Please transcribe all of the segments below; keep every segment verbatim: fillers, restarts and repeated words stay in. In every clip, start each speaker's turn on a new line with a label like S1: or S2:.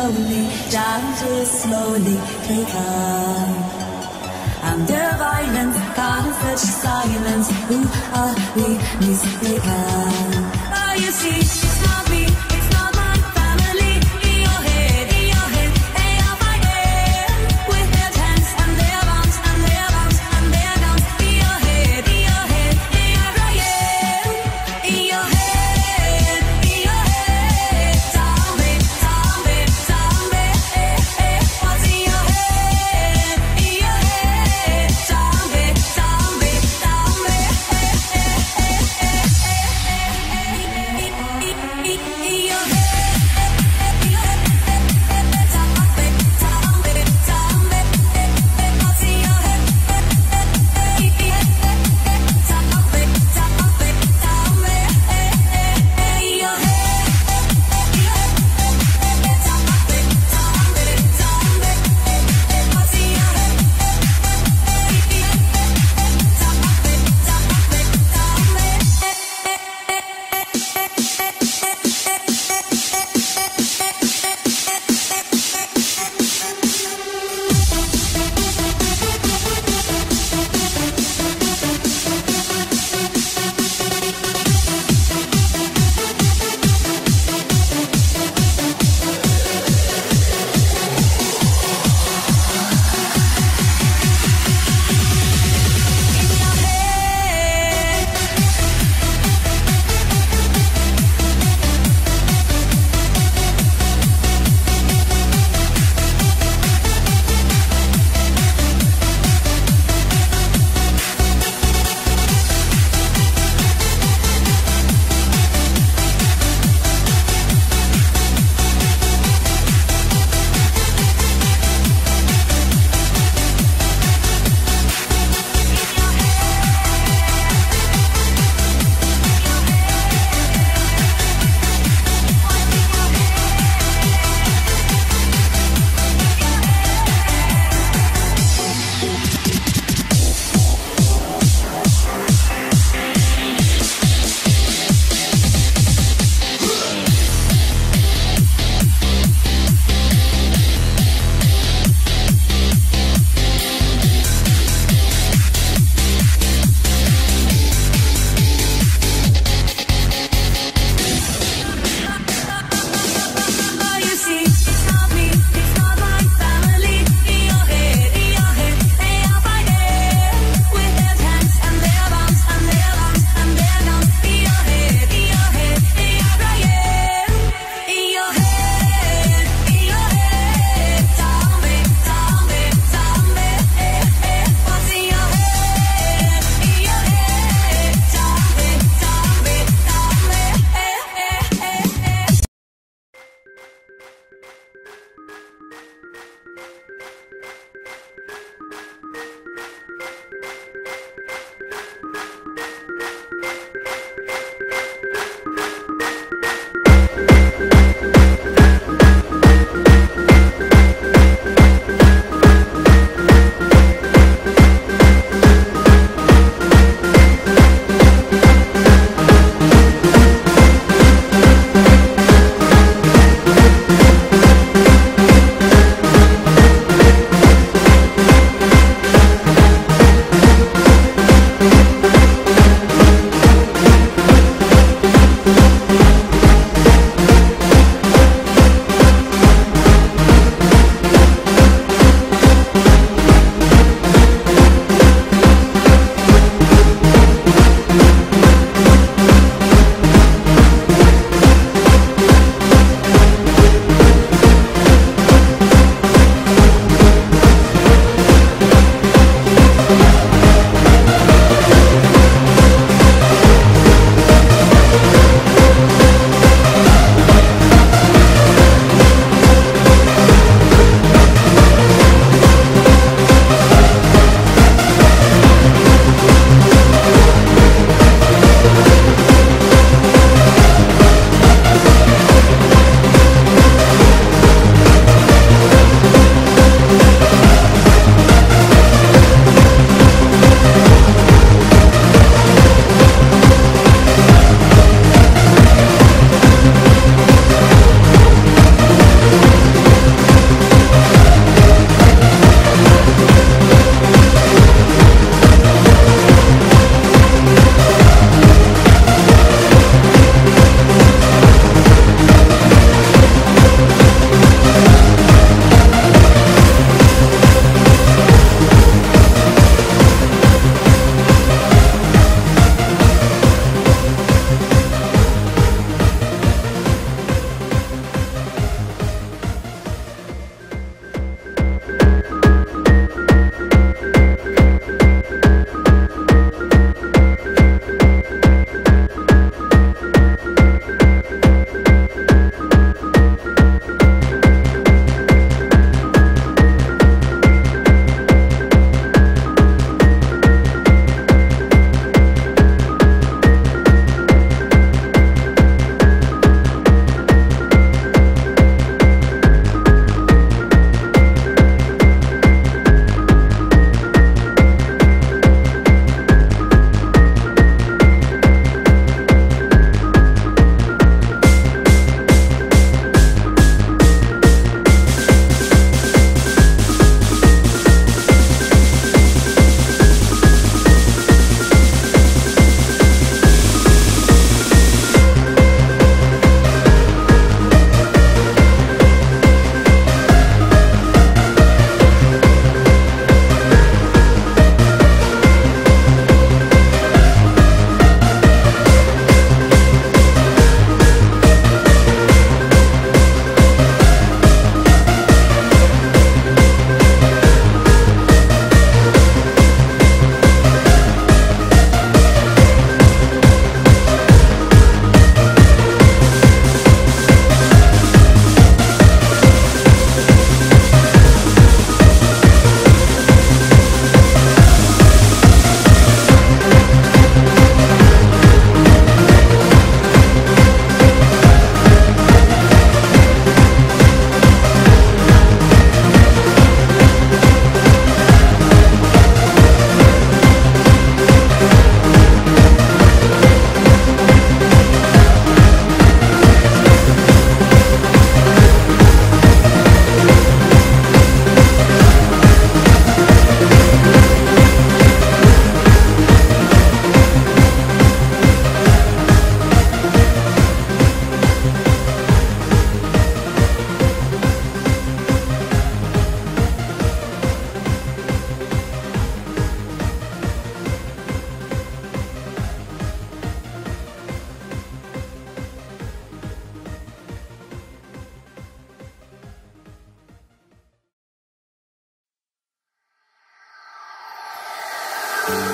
S1: slowly, time to slowly pick up. Under violence, can't such silence. Who are we, Mystica? Oh, you see, it's not me, it's not my family. In your head, in your head, they are fighting with their tanks and their bombs and their bombs and their guns. In your head, in your head, they are crying. In your head, in your head, zombie, zombie, zombie. Eh, eh. What's in your head? In your head, zombie, zombie, zombie. Eh, eh, eh, eh, eh, eh, eh, eh, eh, eh.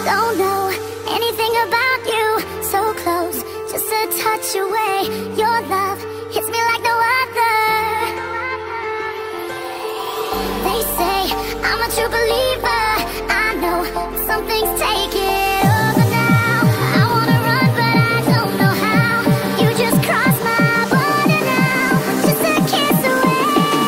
S2: Don't know anything about you, so close, just a touch away. Your love hits me like no other. They say I'm a true believer. I know something's taking over now. I wanna run but I don't know how. You just crossed my border now, just a kiss away.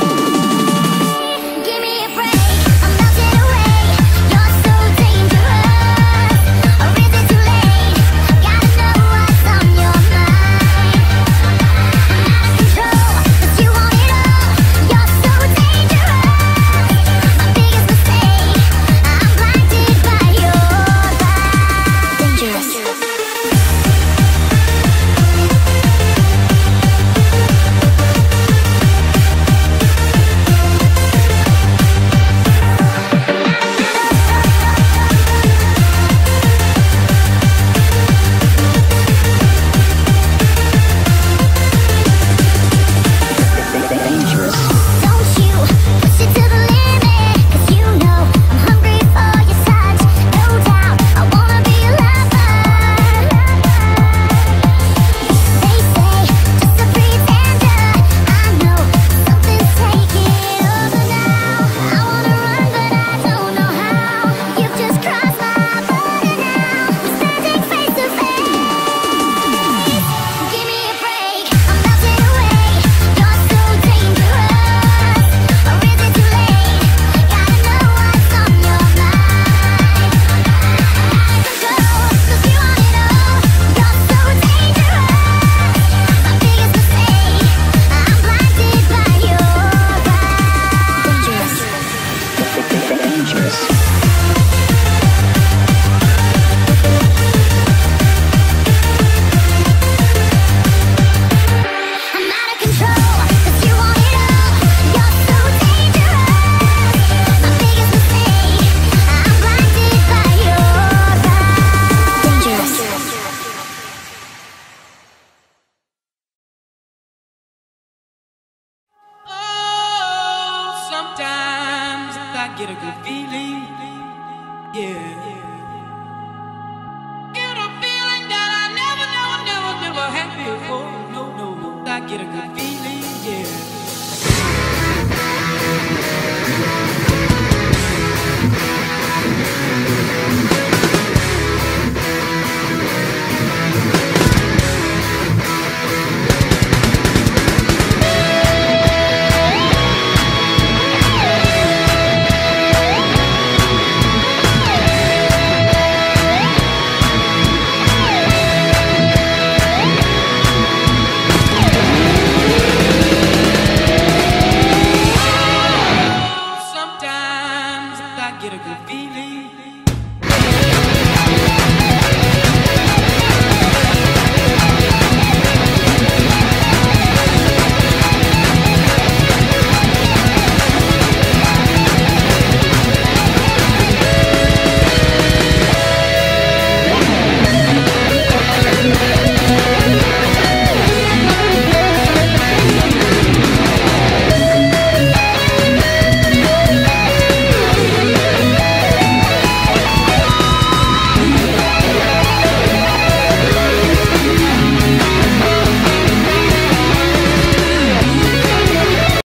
S2: Give me a break, I'm melting away. You're so dangerous, or is it too late? Gotta know what's on your mind. I'm out of control, 'cause you want it all. You're so dangerous, my biggest mistake. I'm blinded by your lies. Dangerous. Don't you push it to the limit, 'cause you know I'm hungry for your touch. No doubt I wanna be a lover. They say just a pretender. I know something's taking over now. I wanna run but I don't know how. You've just crossed my border now. We're standing face to face. Give me a break, I'm melting away. You're so dangerous, or is it too late? Gotta know what's on your mind. Control, 'cause you want it all. You're so dangerous, my biggest mistake. I'm blinded by your eyes. Dangerous. I'm out of control, 'cause you want it all. You're so dangerous, my biggest mistake. I'm blinded by your eyes. Dangerous.
S3: Oh, sometimes I get a good feeling, yeah. Get a feeling that I never, never, never, never had before. No, no, no. I get a good feeling.